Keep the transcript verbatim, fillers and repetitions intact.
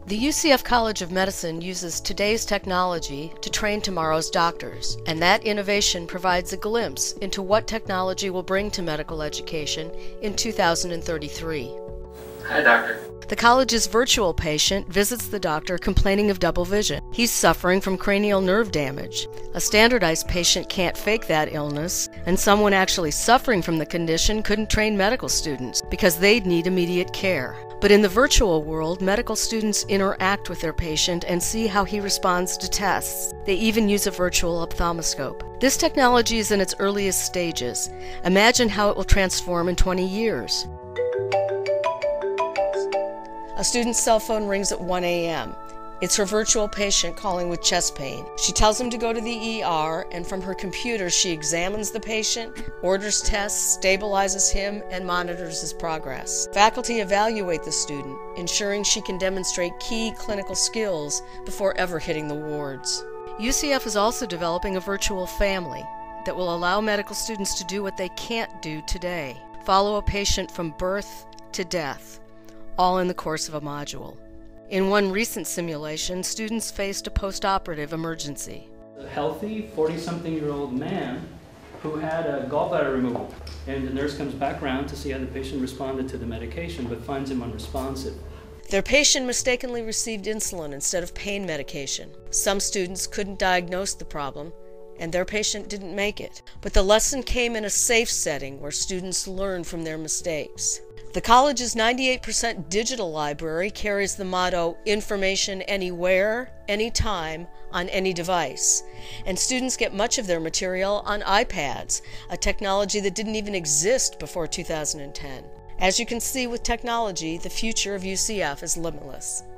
The U C F College of Medicine uses today's technology to train tomorrow's doctors, and that innovation provides a glimpse into what technology will bring to medical education in two thousand thirty-three. Hi, doctor. The college's virtual patient visits the doctor complaining of double vision. He's suffering from cranial nerve damage. A standardized patient can't fake that illness, and someone actually suffering from the condition couldn't train medical students because they'd need immediate care. But in the virtual world, medical students interact with their patient and see how he responds to tests. They even use a virtual ophthalmoscope. This technology is in its earliest stages. Imagine how it will transform in twenty years. A student's cell phone rings at one A M It's her virtual patient calling with chest pain. She tells him to go to the E R, and from her computer she examines the patient, orders tests, stabilizes him, and monitors his progress. Faculty evaluate the student, ensuring she can demonstrate key clinical skills before ever hitting the wards. U C F is also developing a virtual family that will allow medical students to do what they can't do today: follow a patient from birth to death, all in the course of a module. In one recent simulation, students faced a post-operative emergency. A healthy forty-something-year-old man who had a gallbladder removal, and the nurse comes back around to see how the patient responded to the medication, but finds him unresponsive. Their patient mistakenly received insulin instead of pain medication. Some students couldn't diagnose the problem, and their patient didn't make it. But the lesson came in a safe setting where students learn from their mistakes. The college's ninety-eight percent digital library carries the motto, "Information anywhere, anytime, on any device." And students get much of their material on iPads, a technology that didn't even exist before two thousand ten. As you can see with technology, the future of U C F is limitless.